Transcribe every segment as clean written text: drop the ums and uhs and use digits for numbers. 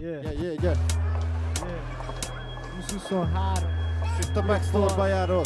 Yeah. 2023. Itt a Max Torba járod.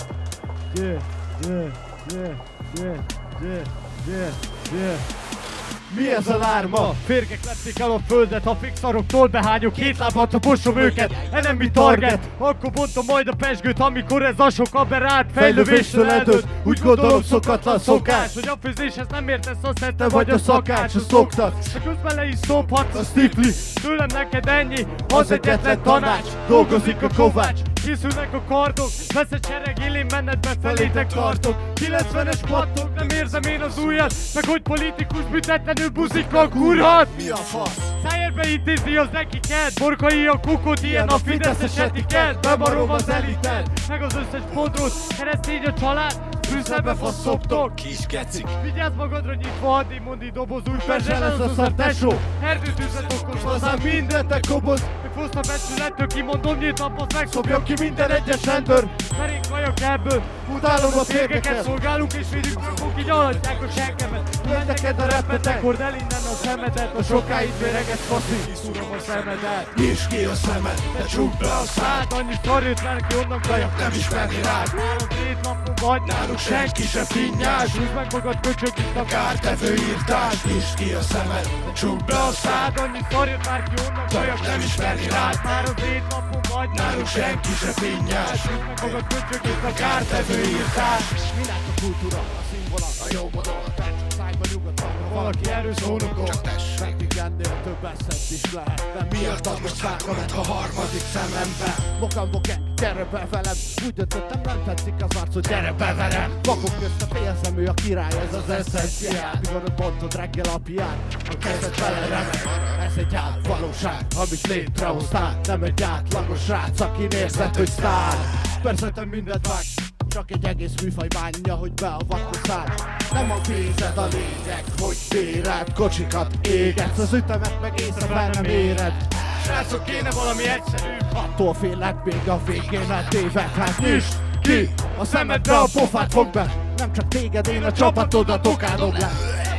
Mi ez a lárma? Férgek lepték el a földet, ha fixaroktól behányok, két lábat a bosom őket, enemy target. Akkor bontom majd a pesgőt, amikor ez a sok aberrált fejlővéstől eldőlt. Úgy gondolom szokatlan szokás, hogy a főzéshez nem értesz a szette vagy a szakács, a szoktat. De közben le is szophatsz a stifli, tőlem neked ennyi, az egyetlen tanács. Dolgozik a kovács, készülnek a kardok, lesz egy sereg élén menetbe felétek tartok. 90-es pattok, nem érzem én az ujjat, meg hogy politikus büntetlenül buzikkal kurhat. Mi a fasz? Szájérbe intézi az nekiket, borkai a kukot, ilyen a fideszes etiket. Bemarom az elitet, meg az összes podrót, keresztény a család, Brüsszelbe faszoptok. Kis kecik. Vigyázz magadra nyitva, addig mondi doboz, új perzsel ez a szar tesó. Erdőtűzet okoz, hozzám mindentek koboz. Meg foszta becsülettől, kimondom nyitva, az megszopja ki minden egyes rendőr. Ferénk kajak ebből, utálom a férgeket, szolgálunk és védjük magunk, így alatják a senkemet. Neked a repetek, hord el innen a szemedet, a sokáig véreget faszi, kiszúrom a szemedet. Nyisd ki a szemed, de csukd be a szád. Annyi szar jött velek, ki onnan kajak, Nem ismerni rád. nálunk 7 napon vagy, Náluk senki se finnyás. húzd meg magad, köcsög itt a Kártevő írtás. Nyisd ki a szemed, de csukd be a szád. annyi szar jött már ki onnan kajak, Nem ismerni rád. már az 7 napon vagy, Náluk senki se finnyás. húzd meg magad, köcsög itt a Kártevő írtás. Minek a kultúra, a színvonal, a jó modell, a tánc, szájba nyugodtan, ha valaki erős hónokon. Nekik ennél több eszed is lehet, de miért az most szákolat, ha harmadik szemembe? Bokan, gyere be velem, úgy döntöttem, nem tetszik az arc, hogy gyere be velem. Vakok közt a félzemű, a király, ez az eszenciál. Mikor bontod reggel apján, a kezed vele remeg. Ez egy átvalóság, amit létrehoztál. Nem egy átlagos srác, akin érzed, hogy sztár. Persze te mindent vágsz, csak egy egész műfaj bánja, hogy beavatkozál. Nem a pénzed a lényeg, hogy téred, kocsikat égetsz, az ütemet meg észre nem éred. Srácok, kéne valami egyszerű. Attól félek még a végén a téved, hát nyisd ki a szemedbe, a pofát fog be. Nem csak téged, én a csapatodat okádom le.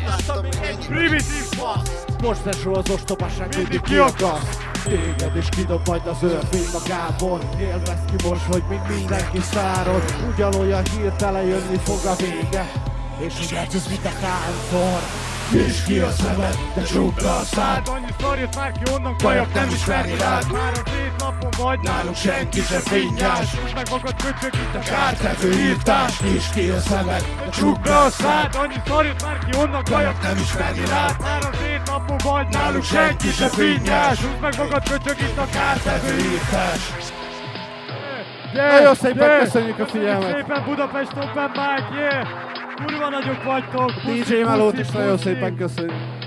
Primitív fasz. Most esről az ostobaság mindig kiakaszt. kiakaszt. Téged is kidob majd az örvény magából. Élvezd ki most, hogy még mindenki szárod. Ugyanolyan hirtelen jönni fog a vége. És úgy ez mint a káncor. Nyisd ki a szemed, de csukd be a szád. Annyi szar jött már ki onnan kajak, nem ismerni rád. Már az 7 napon vagy, Náluk senki se finnyás. húzd meg magad, köcsög itt a Kártevő írtás. Nyisd ki a szemed, de csukd be a szád. annyi szar jött már ki onnan kajak, Nem ismerni rád. már az 7 napon vagy, Náluk senki se finnyás. húzd meg magad, köcsög itt a Kártevő írtás. Nagyon szépen köszönjük a Köszönjük figyelmet. szépen Budapest Open Mic, yeah! Kurva nagyok vagytok! DJ Melót is nagyon szépen köszönjük.